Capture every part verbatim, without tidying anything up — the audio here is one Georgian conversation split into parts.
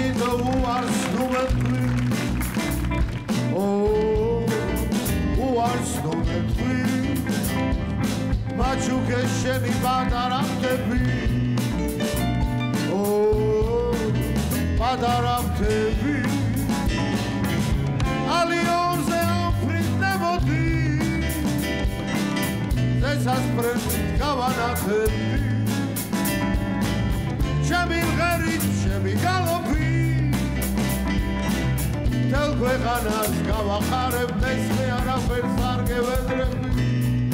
და უარს ნუ მეთქვი ო უარს ნუ მეთქვი მაჩუკე შენი პატარამტები ო პატარამტები ალიონზე ამფრინდებოდი ზესასწრებით გავანახები ჩემი ღერით ჩემი გალობი თელ ქვეყანას გავახარებ მესმე არაფერს არ გევედრები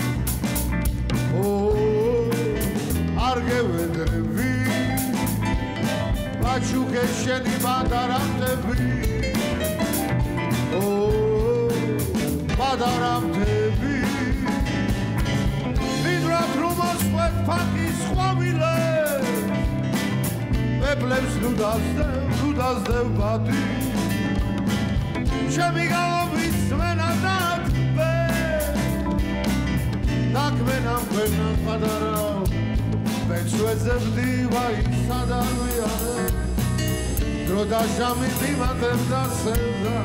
ო არ გევედრები მაჩუკე შენი პატარამტები ო პატარამტები ვიდრად რომ ასვეთ ფაქის ხვავილე ეპლებს ნუ დასდევ, ნუ დასდევ ბატი ჩემი გალობის სვენა დათბე დაქმენამ ქვეყნად პატარა მეცვეზე ვდივა ისად არ ვიარე დრო და ჟამი მიმატებ და სევდა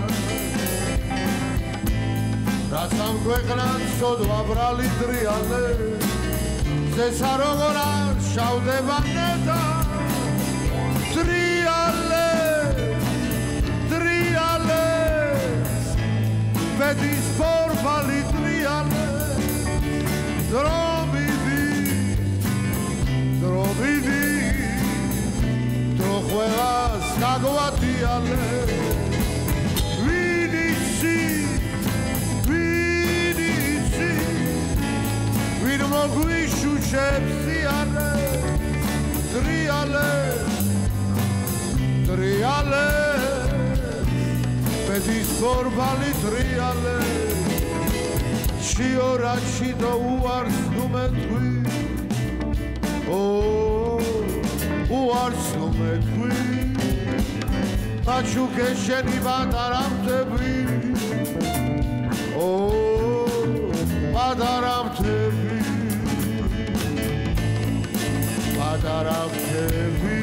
რაც ამ ქვეყნად სოდვა ბრალი დრიალე ზესა როგორ არ შავდება ნეტა Triale, triale, vedis porvali triale, dromidi, dromidi, trojuegas caguatiale, vidici, vidici, vidmoguishu chepsiale, triale. Triale, pedis porvali triale, Scioracci da uars nu methvi, oh, uars nu methvi, Machuke sheni pataramtebi, oh, pataramtebi, pataramtebi.